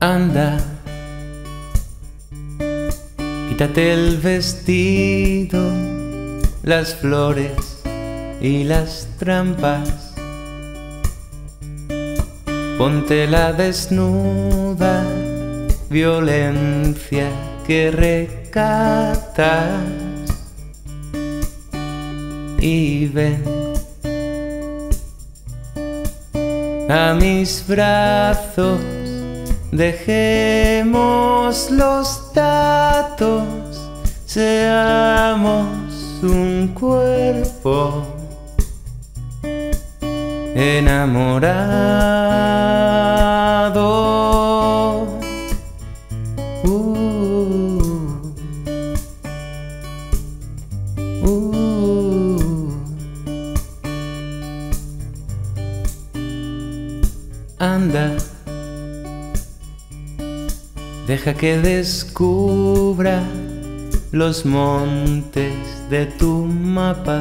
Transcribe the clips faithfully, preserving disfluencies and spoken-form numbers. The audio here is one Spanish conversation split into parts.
Anda, quítate el vestido, las flores y las trampas. Ponte la desnuda violencia que recatas y ven a mis brazos. Dejemos los datos, seamos un cuerpo enamorado. Uh, uh. Anda, deja que descubra los montes de tu mapa,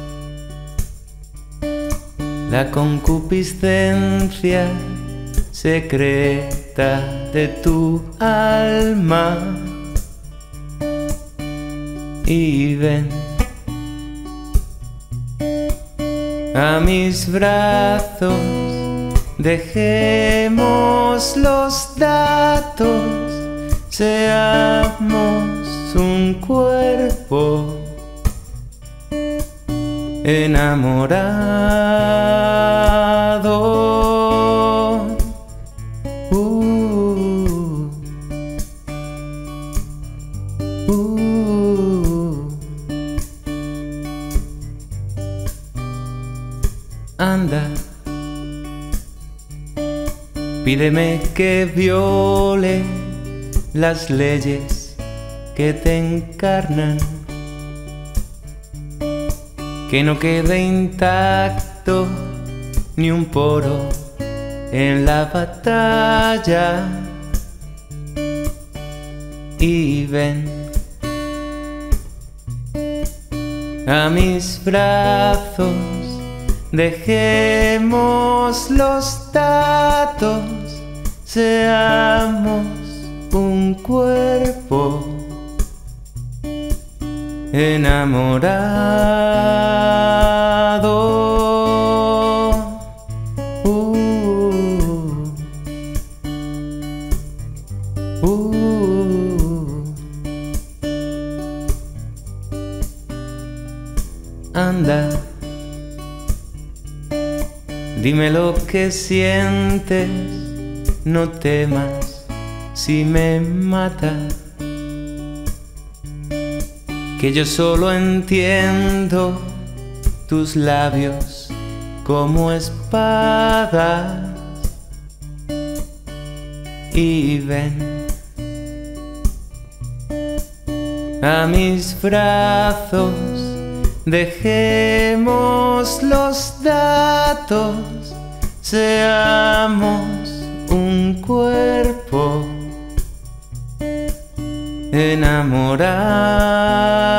la concupiscencia secreta de tu alma. Y ven a mis brazos, dejemos los datos, seamos un cuerpo enamorado. Uh, uh. Anda, pídeme que viole las leyes que te encarnan, que no quede intacto ni un poro en la batalla. Y ven a mis brazos, dejemos los datos, seamos un cuerpo enamorado. Uh, uh. Anda, dime lo que sientes, no temas si me mata, que yo solo entiendo tus labios como espadas. Y ven a mis brazos, dejemos los datos, seamos un cuerpo enamorado.